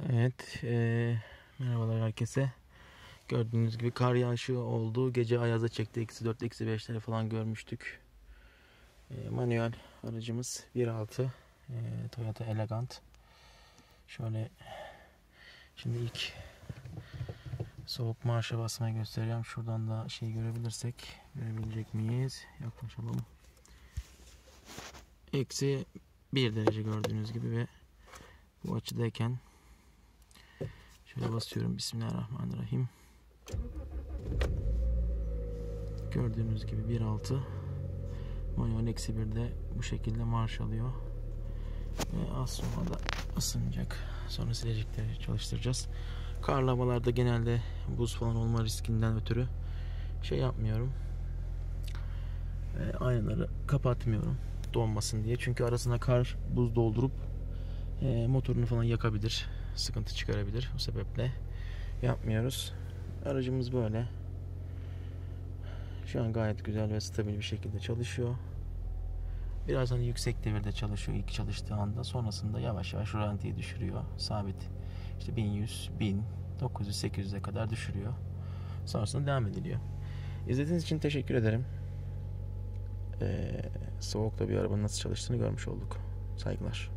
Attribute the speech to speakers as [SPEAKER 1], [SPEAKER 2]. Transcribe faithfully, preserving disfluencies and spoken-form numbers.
[SPEAKER 1] Evet, e, merhabalar herkese. Gördüğünüz gibi kar yağışı oldu. Gece ayaza çekti. Eksi dört, eksi beşleri falan görmüştük. E, manuel aracımız bir nokta altı e, Toyota Elegant. Şöyle şimdi ilk soğuk marşa basmayı göstereceğim. Şuradan da şey görebilirsek, görebilecek miyiz? Yaklaşalım. Eksi bir derece gördüğünüz gibi ve bu açıdayken şöyle basıyorum. Bismillahirrahmanirrahim. Gördüğünüz gibi bir nokta altı manuel eksi birde bu şekilde marş alıyor. Ve az sonra da ısınacak. Sonra silecekleri çalıştıracağız. Karlı havalarda genelde buz falan olma riskinden ötürü şey yapmıyorum. Ve aynaları kapatmıyorum donmasın diye. Çünkü arasına kar, buz doldurup e, motorunu falan yakabilir. Sıkıntı çıkarabilir. O sebeple yapmıyoruz. Aracımız böyle. Şu an gayet güzel ve stabil bir şekilde çalışıyor. Biraz hani yüksek devirde çalışıyor ilk çalıştığı anda. Sonrasında yavaş yavaş rölantiyi düşürüyor. Sabit. İşte bin yüz, bin, dokuz yüz, sekiz yüze kadar düşürüyor. Sonrasında devam ediliyor. İzlediğiniz için teşekkür ederim. Ee, soğukta bir arabanın nasıl çalıştığını görmüş olduk. Saygılar.